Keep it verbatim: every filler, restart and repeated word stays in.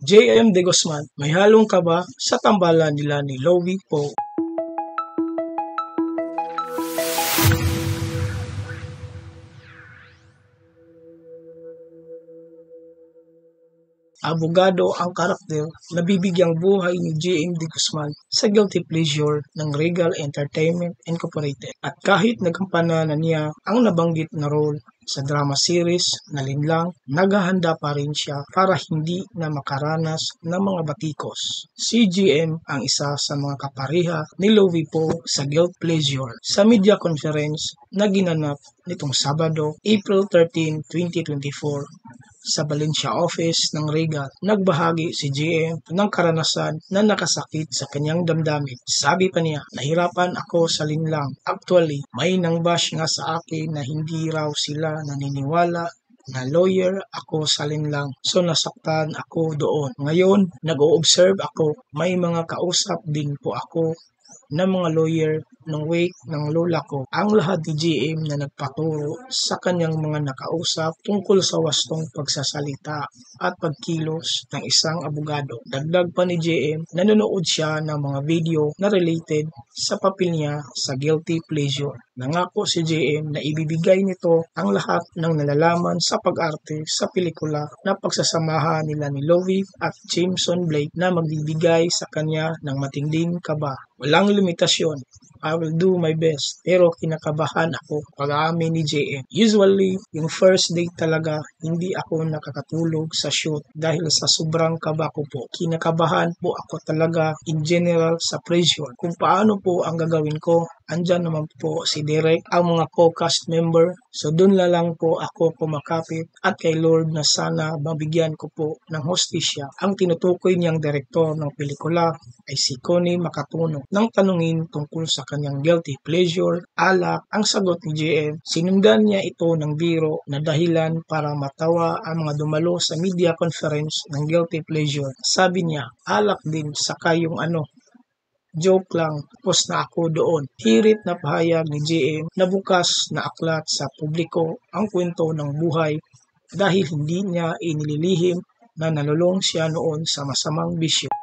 J M De Guzman, may halong ka ba sa tambalan nila ni Louie Poe? Abogado ang karakter na bibigyang buhay ni J M De Guzman sa guilty pleasure ng Regal Entertainment Incorporated. At kahit nagampanan na niya ang nabanggit na role sa drama series na Linlang, naghahanda pa rin siya para hindi na makaranas ng mga batikos. Si J M ang isa sa mga kapareha ni Louie Poe sa guilty pleasure. Sa media conference na ginanap nitong Sabado, April thirteenth, twenty twenty-four, sa Valencia office ng Regal, nagbahagi si J M ng karanasan na nakasakit sa kanyang damdamin. Sabi pa niya, nahirapan ako sa Linlang. Actually, may nang-bash nga sa akin na hindi raw sila naniniwala na lawyer ako sa Linlang. So nasaktan ako doon. Ngayon, nag-o-observe ako. May mga kausap din po ako na mga lawyer ng wake ng lola ko. Ang lahat ni J M na nagpaturo sa kanyang mga nakausap tungkol sa wastong pagsasalita at pagkilos ng isang abogado. Dagdag pa ni J M, nanonood siya ng mga video na related sa papel niya sa guilty pleasure. Nangako si J M na ibibigay nito ang lahat ng nalalaman sa pag-arte sa pelikula na pagsasamahan nila ni Louie at Jameson Blake na magbibigay sa kanya ng matinding kaba. Walang limitasyon. I will do my best. Pero kinakabahan ako, pag-aamin ni J M. Usually, yung first date talaga, hindi ako nakakatulog sa shoot dahil sa sobrang kaba ko po. Kinakabahan po ako talaga in general sa pressure. Kung paano po ang gagawin ko, andyan naman po si Derek, ang mga co-cast member. So dun na lang po ako kumakapit at kay Lord na sana mabigyan ko po ng hostisya. Ang tinutukoy niyang direktor ng pelikula ay si Connie Makatuno. Nang tanungin tungkol sa kanyang guilty pleasure, alak, ang sagot ni J M, sinundan niya ito ng biro na dahilan para matawa ang mga dumalo sa media conference ng guilty pleasure. Sabi niya, alak din saka yung ano, joke lang, tapos na ako doon. Hirit na pahayag ni J M na bukas na aklat sa publiko ang kwento ng buhay dahil hindi niya inililihim na nalulong siya noon sa masamang bisyo.